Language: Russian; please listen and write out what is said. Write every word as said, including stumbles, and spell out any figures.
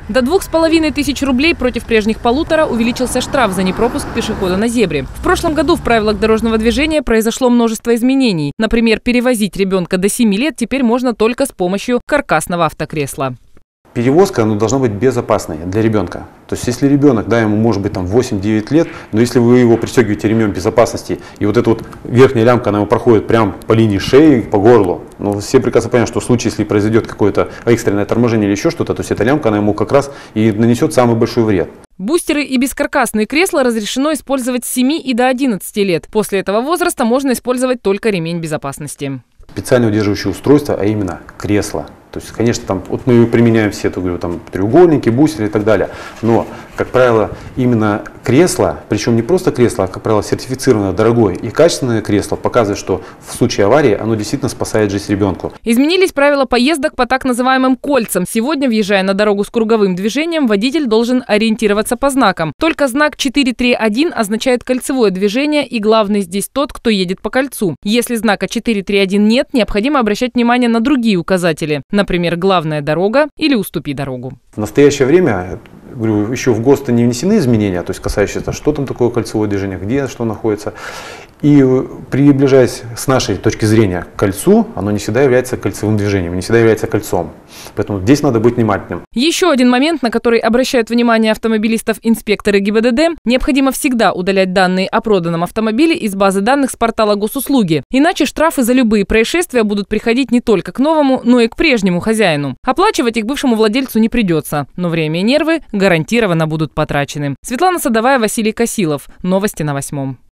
До двух с половиной тысяч рублей против прежних полутора увеличился штраф за непропуск пешехода на зебре. В прошлом году в правилах дорожного движения произошло множество изменений. Например, перевозить ребенка до семи лет теперь можно только с помощью каркасного автокресла. Перевозка ну, должна быть безопасной для ребенка. То есть, если ребенок, да, ему может быть там восемь-девять лет, но если вы его пристегиваете ремнем безопасности, и вот эта вот верхняя лямка, она ему проходит прямо по линии шеи, по горлу, ну, все прекрасно понимают, что в случае, если произойдет какое-то экстренное торможение или еще что-то, то есть эта лямка, она ему как раз и нанесет самый большой вред. Бустеры и бескаркасные кресла разрешено использовать с семи и до одиннадцати лет. После этого возраста можно использовать только ремень безопасности. Специально удерживающее устройство, а именно кресло. То есть, конечно, там, вот мы применяем все, то, говорю, там, треугольники, бустеры и так далее. Но, как правило, именно кресло, причем не просто кресло, а, как правило, сертифицированное, дорогое и качественное кресло, показывает, что в случае аварии оно действительно спасает жизнь ребенку. Изменились правила поездок по так называемым кольцам. Сегодня, въезжая на дорогу с круговым движением, водитель должен ориентироваться по знакам. Только знак четыре три один означает кольцевое движение, и главный здесь тот, кто едет по кольцу. Если знака четыре три один нет, необходимо обращать внимание на другие указатели. Например, главная дорога или уступи дорогу. В настоящее время, говорю, еще в ГОСТ не внесены изменения, то есть касающиеся, что там такое кольцевое движение, где что находится. И приближаясь с нашей точки зрения к кольцу, оно не всегда является кольцевым движением, не всегда является кольцом. Поэтому здесь надо быть внимательным. Еще один момент, на который обращают внимание автомобилистов инспекторы ГИБДД: необходимо всегда удалять данные о проданном автомобиле из базы данных с портала госуслуги. Иначе штрафы за любые происшествия будут приходить не только к новому, но и к прежнему хозяину. Оплачивать их бывшему владельцу не придется, но время и нервы гарантированно будут потрачены. Светлана Садовая, Василий Косилов. Новости на восьмом.